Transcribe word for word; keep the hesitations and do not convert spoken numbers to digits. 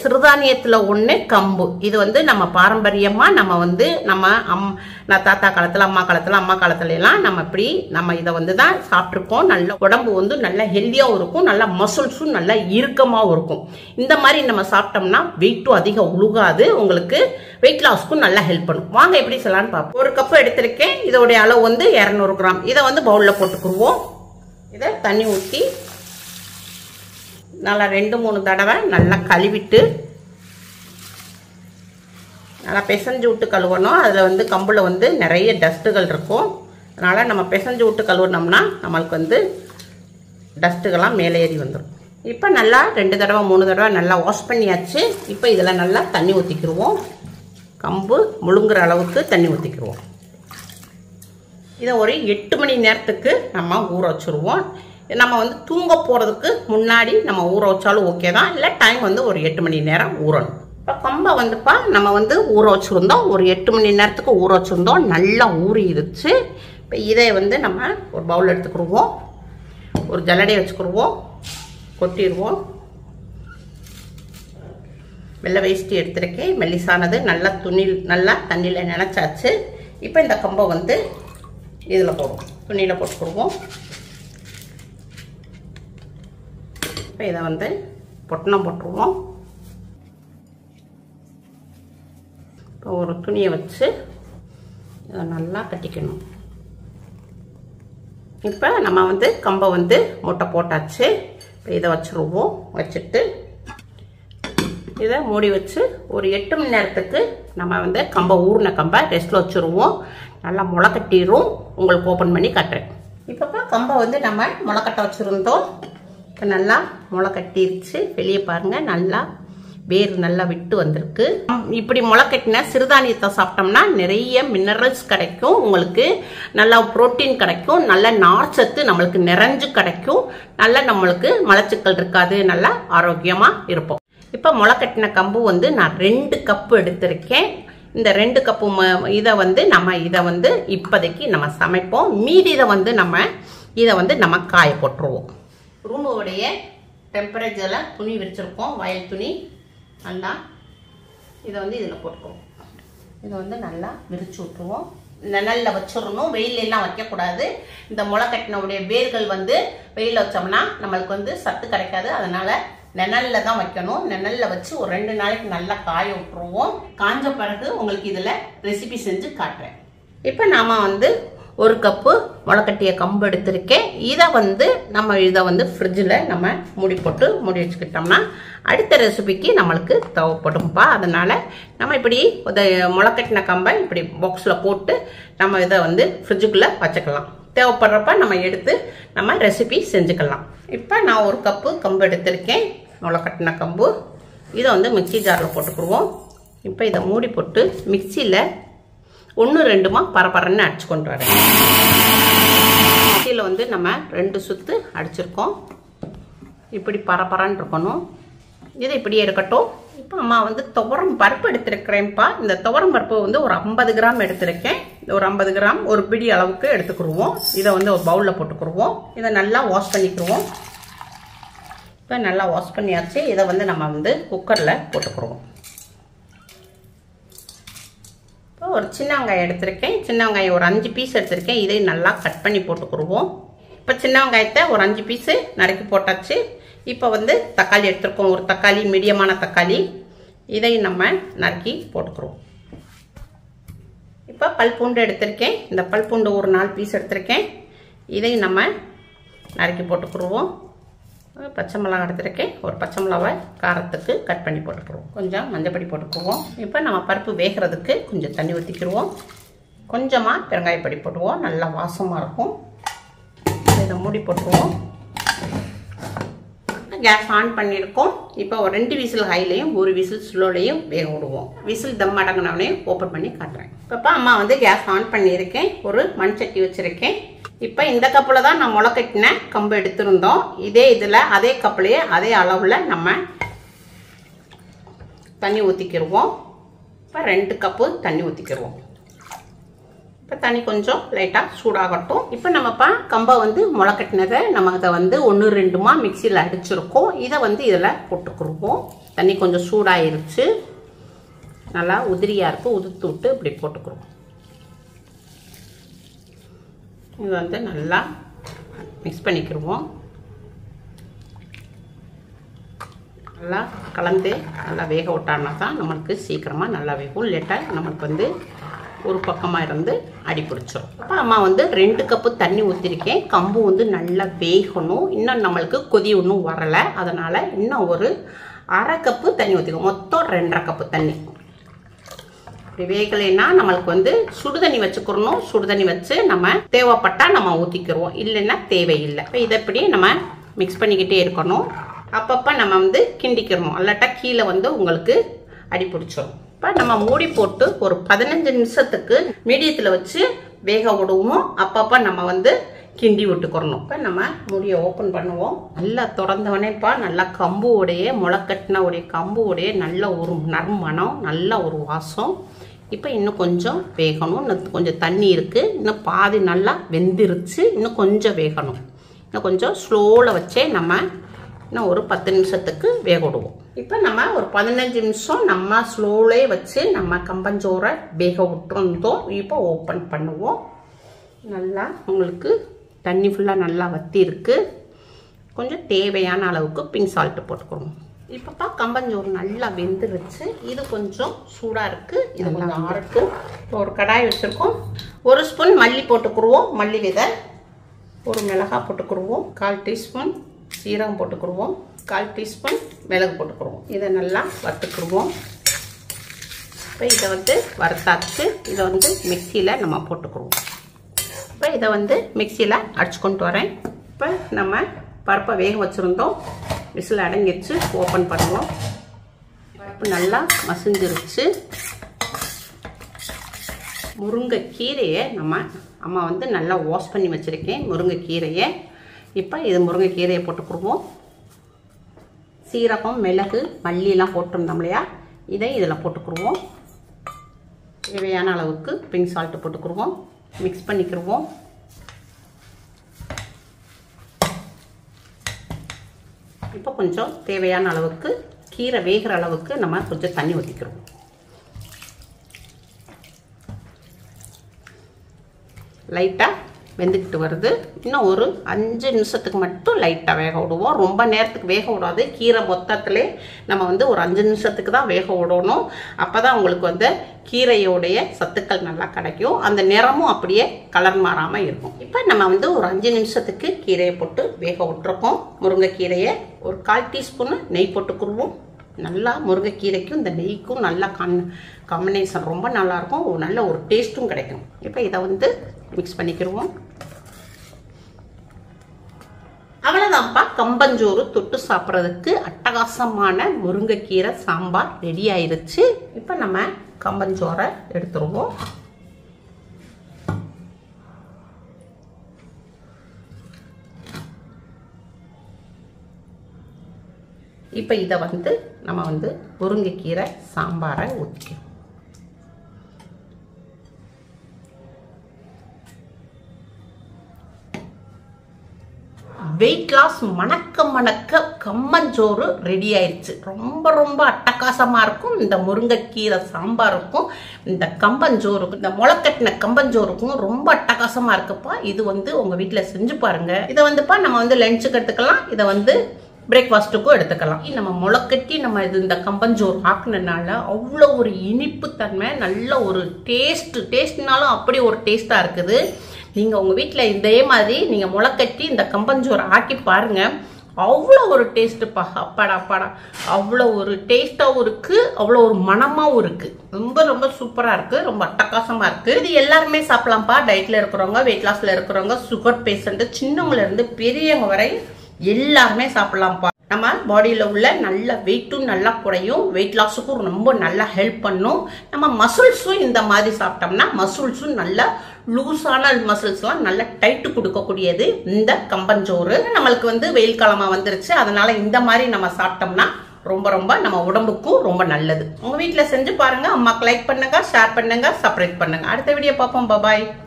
சிறுதானியத்துல ஒண்ணு கம்பு. இது வந்து நம்ம பாரம்பரியமா நம்ம வந்து நம்ம அம் நான் தாத்தா காலத்துல அம்மா காலத்துல அம்மா காலத்துல எல்லாம் நம்ம இப்படி நம்ம இதை வந்து தான் சாப்பிட்டுருக்கோம். நல்ல உடம்பு வந்து நல்லா ஹெல்தியாவும் இருக்கும், நல்லா மசில்ஸும் நல்லா இறுக்கமாவும் இருக்கும். இந்த மாதிரி நம்ம சாப்பிட்டோம்னா வெயிட்டும் அதிகம் உழுகாது, உங்களுக்கு வெயிட் லாஸ்க்கும் நல்லா ஹெல்ப் பண்ணும். வாங்க எப்படி செய்யலாம்னு பார்ப்போம். ஒரு கப்பு எடுத்திருக்கேன், இதோடைய அளவு வந்து இருநூறு கிராம். இதை வந்து பவுல்ல போட்டுக்குருவோம். இதை தண்ணி ஊற்றி நல்லா ரெண்டு மூணு தடவை நல்லா கழுவிட்டு நல்லா பிசைஞ்சு விட்டு கழுவணும். அதில் வந்து கம்பில் வந்து நிறைய டஸ்ட்டுகள் இருக்கும், அதனால் நம்ம பிசைஞ்சு விட்டு கழுவினோம்னா நம்மளுக்கு வந்து டஸ்ட்டுகள்லாம் மேலே ஏறி வந்துடும். இப்போ நல்லா ரெண்டு தடவை மூணு தடவை நல்லா வாஷ் பண்ணியாச்சு. இப்போ இதில் நல்லா தண்ணி ஊற்றிக்கிடுவோம். கம்பு முழுங்குற அளவுக்கு தண்ணி ஊற்றிக்கிடுவோம். இதை ஒரு எட்டு மணி நேரத்துக்கு நம்ம ஊற வச்சுருவோம். நம்ம வந்து தூங்க போகிறதுக்கு முன்னாடி நம்ம ஊற வச்சாலும் ஓகே தான், இல்லை டைம் வந்து ஒரு எட்டு மணி நேரம் ஊறணும். இப்போ கம்பை வந்துப்பா நம்ம வந்து ஊற வச்சுருந்தோம், ஒரு எட்டு மணி நேரத்துக்கு ஊற வச்சுருந்தோம், நல்லா ஊறிடுச்சு. இப்போ இதை வந்து நம்ம ஒரு பவுல் எடுத்துக்கிடுவோம், ஒரு ஜல்லடையை வச்சுக்கிடுவோம், கொட்டிடுவோம். வெள்ளை வேஷ்டி எடுத்துருக்கேன், மெல்லிசானது, நல்லா துணி நல்லா தண்ணியில் நினச்சாச்சு. இப்போ இந்த கம்பை வந்து இதில் போடுவோம், துணியில் போட்டுக்கிடுவோம். இப்போ இதை வந்து பொட்டணம் போட்டுருவோம். இப்போ ஒரு துணியை வச்சு இதை நல்லா கட்டிக்கணும். இப்போ நம்ம வந்து கம்பை வந்து மூட்டை போட்டாச்சு. இப்போ இதை வச்சுருவோம். வச்சுட்டு இதை மூடி வச்சு ஒரு எட்டு மணி நேரத்துக்கு நம்ம வந்து கம்பை ஊறின கம்பை ரெஸ்ட்டில் வச்சுருவோம். நல்லா முளை கட்டிடும். உங்களுக்கு ஓப்பன் பண்ணி காட்டுறேன். இப்போப்பா கம்பை வந்து நம்ம முளை கட்ட வச்சுருந்தோம். இப்போ நல்லா முளை கட்டிருச்சு. வெளியே பாருங்கள், நல்லா வேர் நல்லா விட்டு வந்திருக்கு. இப்படி முளை கட்டின சிறுதானியத்தை சாப்பிட்டோம்னா நிறைய மினரல்ஸ் கிடைக்கும், உங்களுக்கு நல்லா புரோட்டீன் கிடைக்கும், நல்ல நார்ச்சத்து நம்மளுக்கு நிறைஞ்சு கிடைக்கும், நல்லா நம்மளுக்கு மலச்சிக்கல் இருக்காது, நல்லா ஆரோக்கியமாக இருப்போம். இப்போ முளை கட்டின கம்பு வந்து நான் ரெண்டு கப்பு எடுத்திருக்கேன். இந்த ரெண்டு கப்பு இதை வந்து நம்ம இதை வந்து இப்போதைக்கு நம்ம சமைப்போம். மீதி இதை வந்து நம்ம இதை வந்து நம்ம காய போட்டுருவோம். ரூமுடைய டெம்பரேச்சரில் துணி விரிச்சிருக்கோம், வயல் துணி. நல்லா இதை வந்து இதில் போட்டுருவோம். இதை வந்து நல்லா விரிச்சு விட்டுருவோம். நிழலில் வச்சிடணும், வெயிலெல்லாம் வைக்கக்கூடாது. இந்த முளை கட்டினுடைய வேர்கள் வந்து வெயிலில் வச்சோம்னா நம்மளுக்கு வந்து சத்து கிடைக்காது, அதனால் நிழலில் தான் வைக்கணும். நிழலில் வச்சு ஒரு ரெண்டு நாளைக்கு நல்லா காய விட்டுருவோம். காஞ்ச பிறகு உங்களுக்கு இதில் ரெசிபி செஞ்சு காட்டுறேன். இப்போ நாம் வந்து ஒரு கப்பு முளைக்கட்டிய கம்பு எடுத்திருக்கேன். இதை வந்து நம்ம இதை வந்து ஃப்ரிட்ஜில் நம்ம மூடி போட்டு மூடி வச்சுக்கிட்டோம்னா அடுத்த ரெசிபிக்கு நம்மளுக்கு தேவைப்படும்பா. அதனால் நம்ம இப்படி இதை முளைக்கட்டின கம்பை இப்படி பாக்ஸில் போட்டு நம்ம இதை வந்து ஃப்ரிட்ஜுக்குள்ளே வச்சுக்கலாம். தேவைப்படுறப்ப நம்ம எடுத்து நம்ம ரெசிபி செஞ்சுக்கலாம். இப்போ நான் ஒரு கப்பு கம்பு எடுத்திருக்கேன், முளைக்கட்டின கம்பு. இதை வந்து மிக்சி ஜாரில் போட்டுக்குருவோம். இப்போ இதை மூடி போட்டு மிக்சியில் ஒன்று ரெண்டுமா பரபரன்னு அடிச்சு கொண்டு வரேன். மிக்சியில் வந்து நம்ம ரெண்டு சுற்று அடிச்சிருக்கோம். இப்படி பரபரன்னு இருக்கணும். இது இப்படியே இருக்கட்டும். இப்போ அம்மா வந்து துவரம் பருப்பு எடுத்துருக்கிறேன்ப்பா. இந்த துவரம் பருப்பு வந்து ஒரு ஐம்பது கிராம் எடுத்திருக்கேன். ஒரு ஐம்பது கிராம் ஒரு பிடி அளவுக்கு எடுத்துக்கிடுவோம். இதை வந்து ஒரு பவுலில் போட்டுக்கிடுவோம். இதை நல்லா வாஷ் பண்ணிக்கிடுவோம். இப்போ நல்லா வாஷ் பண்ணியாச்சு. இதை வந்து நம்ம வந்து குக்கரில் போட்டுக்கிடுவோம். இப்போ ஒரு சின்ன வெங்காயம் எடுத்திருக்கேன். சின்ன வெங்காயம் ஒரு அஞ்சு பீஸ் எடுத்திருக்கேன். இதை நல்லா கட் பண்ணி போட்டுக்கிடுவோம். இப்போ சின்ன வெங்காயத்தை ஒரு அஞ்சு பீஸு நறுக்கி போட்டாச்சு. இப்போ வந்து தக்காளி எடுத்துருக்கோம், ஒரு தக்காளி, மீடியமான தக்காளி. இதை நம்ம நறுக்கி போட்டுக்கிறோம். இப்போ பல் பூண்டு எடுத்திருக்கேன். இந்த பல் பூண்டு ஒரு நாலு பீஸ் எடுத்திருக்கேன். இதை நம்ம நறுக்கி போட்டுக்கிடுவோம். பச்சை மிளகாய் எடுத்திருக்கேன். ஒரு பச்சை மிளகாய் காரத்துக்கு கட் பண்ணி போட்டுக்கிறோம். கொஞ்சம் மஞ்சப்பொடி போட்டுக்குவோம். இப்போ நம்ம பருப்பு வேகிறதுக்கு கொஞ்சம் தண்ணி ஊற்றிக்கிடுவோம். கொஞ்சமாக பெருங்காயப்பொடி போட்டுவோம், நல்லா வாசமாக இருக்கும். இதை மூடி போட்டுருவோம். கேஸ் ஆன் பண்ணியிருக்கோம். இப்போ ஒரு ரெண்டு விசில் ஹைலையும் ஒரு விசில் ஸ்லோலையும் வேக விடுவோம். விசில் தம் அடங்கினவனே ஓப்பன் பண்ணி காட்டுறேன். இப்போ அம்மா வந்து கேஸ் ஆன் பண்ணியிருக்கேன். ஒரு மண் சட்டி வச்சுருக்கேன். இப்போ இந்த கப்பில் தான் நான் முளை கட்டின கம்பு எடுத்திருந்தோம். இதே இதில் அதே கப்புலையே அதே அளவில் நம்ம தண்ணி ஊற்றிக்கிடுவோம். இப்போ ரெண்டு கப்பு தண்ணி ஊற்றிக்கிடுவோம். இப்போ தண்ணி கொஞ்சம் லைட்டாக சூடாகட்டும். இப்போ நம்மப்பா கம்பை வந்து முளை கட்டினதை நம்ம இதை வந்து ஒன்று ரெண்டுமா மிக்சியில் அடிச்சிருக்கோம். இதை வந்து இதில் போட்டுக்கிடுவோம். தண்ணி கொஞ்சம் சூடாயிருச்சு, நல்லா உதிரியாக இருக்குது. உதுத்து விட்டு இப்படி போட்டுக்கிறோம். இது வந்து நல்லா மிக்ஸ் பண்ணிக்கிடுவோம். நல்லா கலந்து நல்லா வேக விட்டான்னா தான் நம்மளுக்கு சீக்கிரமாக நல்லா வேகும். லேட்டாக நம்மளுக்கு வந்து ஒரு பக்கமாக இருந்து அடி பிடிச்சிடும். அப்போ அம்மா வந்து ரெண்டு கப்பு தண்ணி ஊற்றிருக்கேன். கம்பு வந்து நல்லா வேகணும். இன்னும் நம்மளுக்கு கொதி ஒன்றும் வரலை, அதனால் இன்னும் ஒரு அரை கப்பு தண்ணி ஊற்றிக்கணும். மொத்தம் ரெண்டரை கப்பு தண்ணி. இப்படி வேகலைன்னா நம்மளுக்கு வந்து சுடுதண்ணி வச்சுக்கிறணும். சுடுதண்ணி வச்சு நம்ம தேவைப்பட்டால் நம்ம ஊற்றிக்கிறோம், இல்லைன்னா தேவையில்லை. இப்போ இதை இப்படி நம்ம மிக்ஸ் பண்ணிக்கிட்டே இருக்கணும். அப்பப்போ நம்ம வந்து கிண்டிக்கிறணும், இல்லாட்டா கீழே வந்து உங்களுக்கு அடி பிடிச்சிடும். இப்போ நம்ம மூடி போட்டு ஒரு பதினஞ்சு நிமிஷத்துக்கு மீடியத்தில் வச்சு வேக விடுவோம். அப்பப்போ நம்ம வந்து கிண்டி விட்டுக்கிறணும். இப்போ நம்ம மூடியை ஓப்பன் பண்ணுவோம். நல்லா திறந்தவனேப்பா நல்லா கம்பு உடைய முளைக்கட்டின உடைய கம்பு உடைய நல்ல ஒரு நறுமணம், நல்ல ஒரு வாசம். இப்போ இன்னும் கொஞ்சம் வேகணும். இன்னும் கொஞ்சம் தண்ணி இருக்குது. இன்னும் பாதி நல்லா வெந்துருச்சு. இன்னும் கொஞ்சம் வேகணும். இன்னும் கொஞ்சம் ஸ்லோவில் வச்சே நம்ம இன்னும் ஒரு பத்து நிமிஷத்துக்கு வேக விடுவோம். இப்போ நம்ம ஒரு பதினஞ்சு நிமிஷம் நம்ம ஸ்லோலே வச்சு நம்ம கம்பஞ்சோரை வேக விட்டுருந்தோம். இப்போ ஓப்பன் பண்ணுவோம். நல்லா உங்களுக்கு தண்ணி ஃபுல்லாக நல்லா வற்றி இருக்கு. கொஞ்சம் தேவையான அளவுக்கு பிங்க் சால்ட்டு போட்டுக்கணும். இப்போப்பா கம்பஞ்சோறு நல்லா வெந்துருச்சு. இது கொஞ்சம் சூடாக இருக்குது. இது கொஞ்சம் ஆறுக்கு ஒரு கடாய் வச்சுருக்கோம். ஒரு ஸ்பூன் மல்லி போட்டுக்குருவோம், மல்லி விதை. ஒரு மிளகாய் போட்டுக்குருவோம். கால் டீஸ்பூன் சீரகம் போட்டுக்குருவோம். கால் டீஸ்பூன் மிளகு போட்டுக்குருவோம். இதை நல்லா வறுத்துக்குருவோம். இப்போ இதை வந்து வறுத்தாச்சு. இதை வந்து மிக்சியில் நம்ம போட்டுக்குருவோம். இப்போ இதை வந்து மிக்சியில் அடிச்சு கொண்டு வரேன். இப்போ நம்ம பருப்பை வேக வச்சுருந்தோம். விசில் அடங்கிடுச்சு. ஓப்பன் பண்ணுவோம். பருப்பு நல்லா மசிஞ்சிருச்சு. முருங்கைக்கீரையை நம்ம அம்மா வந்து நல்லா வாஷ் பண்ணி வச்சுருக்கேன் முருங்கைக்கீரையை. இப்போ இது முருங்கைக்கீரையை போட்டுக்குருவோம். சீரகம் மிளகு மல்லியெல்லாம் போட்டிருந்தோம் இல்லையா, இதை இதில் போட்டுக்குருவோம். தேவையான அளவுக்கு பிங்க் சால்ட்டு போட்டுக்குருவோம். மிக்ஸ் பண்ணிக்கிடுவோம். இப்போ கொஞ்சம் தேவையான அளவுக்கு கீரை வேகிற அளவுக்கு நம்ம கொஞ்சம் தண்ணி ஊற்றிக்கிறோம். லைட்டாக வெந்துக்கிட்டு வருது. இன்னும் ஒரு அஞ்சு நிமிஷத்துக்கு மட்டும் லைட்டாக வேக விடுவோம். ரொம்ப நேரத்துக்கு வேக விடாது. கீரை மொத்தத்திலே நம்ம வந்து ஒரு அஞ்சு நிமிஷத்துக்கு தான் வேக விடணும். அப்போ தான் உங்களுக்கு வந்து கீரையோடைய சத்துக்கள் நல்லா கிடைக்கும். அந்த நிறமும் அப்படியே கலர் மாறாமல் இருக்கும். இப்போ நம்ம வந்து ஒரு அஞ்சு நிமிஷத்துக்கு கீரையை போட்டு வேக விட்டுருக்கோம். முருங்கைக்கீரையை ஒரு கால் டீஸ்பூனு நெய் போட்டுக்குருவோம். நல்லா முருங்கைக்கீரைக்கும் இந்த நெய்க்கும் நல்லா கான் காம்பினேஷன் ரொம்ப நல்லாயிருக்கும். நல்ல ஒரு டேஸ்ட்டும் கிடைக்கும். இப்போ இதை வந்து மிக்ஸ் பண்ணிக்கிடுவோம். அவ்வளோதான்ப்பா, கம்பஞ்சோறு தொட்டு சாப்பிட்றதுக்கு அட்டகாசமான முருங்கைக்கீரை சாம்பார் ரெடி ஆயிருச்சு. இப்போ நம்ம கம்பஞ்சோரை எடுத்துருவோம். இப்போ இதை வந்து நம்ம வந்து முருங்கைக்கீரை சாம்பாரை ஊற்றிக்கிறோம். வெயிட் லாஸ் மணக்க மணக்க கம்பஞ்சோறு ரெடி ஆயிடுச்சு. ரொம்ப ரொம்ப அட்டகாசமாக இருக்கும். இந்த முருங்கைக்கீரை சாம்பாருக்கும் இந்த கம்பஞ்சோறுக்கும் இந்த முளைக்கட்டின கம்பஞ்சோறுக்கும் ரொம்ப அட்டகாசமாக இருக்குப்பா. இது வந்து உங்கள் வீட்டில் செஞ்சு பாருங்க. இதை வந்துப்பா நம்ம வந்து லஞ்சுக்கு எடுத்துக்கலாம். இதை வந்து பிரேக்ஃபாஸ்ட்டுக்கும் எடுத்துக்கலாம். நம்ம முளைக்கட்டி நம்ம இது இந்த கம்பஞ்சோறு ஆக்குனதுனால அவ்வளோ ஒரு இனிப்பு தன்மை, நல்ல ஒரு டேஸ்ட் டேஸ்ட்னாலும் அப்படி ஒரு டேஸ்ட்டாக இருக்குது. நீங்கள் உங்கள் வீட்டில் இதே மாதிரி நீங்கள் முளைக்கட்டி இந்த கம்பஞ்சோறு ஆக்கி பாருங்கள். அவ்வளோ ஒரு டேஸ்ட்டுப்பா. அப்பாடா அப்பாடா அவ்வளோ ஒரு டேஸ்ட்டாகவும் இருக்குது, அவ்வளோ ஒரு மனமாகவும் இருக்குது. ரொம்ப ரொம்ப சூப்பராக இருக்குது, ரொம்ப அட்டகாசமாக இருக்குது. இது எல்லாருமே சாப்பிடலாம்ப்பா. டயட்டில் இருக்கிறவங்க, வெயிட் லாஸில் இருக்கிறவங்க, சுகர் பேஷண்ட்டு, சின்னவங்கலேருந்து பெரியவங்க வரை எல்லாருமே சாப்பிடலாம்ப்பா. நம்ம பாடியில் உள்ள நல்ல வெயிட்டும் நல்லா குறையும். வெயிட் லாஸுக்கும் ரொம்ப நல்லா ஹெல்ப் பண்ணும். நம்ம மசில்ஸும் இந்த மாதிரி சாப்பிட்டோம்னா மசில்ஸும் நல்லா லூஸான மசில்ஸ்லாம் நல்லா டைட்டு கொடுக்கக்கூடியது இந்த கம்பஞ்சோறு. நம்மளுக்கு வந்து வெயில் காலமாக வந்துருச்சு, அதனால இந்த மாதிரி நம்ம சாப்பிட்டோம்னா ரொம்ப ரொம்ப நம்ம உடம்புக்கும் ரொம்ப நல்லது. உங்கள் வீட்டில் செஞ்சு பாருங்க. அம்மாக்கு லைக் பண்ணுங்க, ஷேர் பண்ணுங்க, சப்ஸ்கிரைப் பண்ணுங்க. அடுத்த வீடியோ பார்ப்போம். பாய்.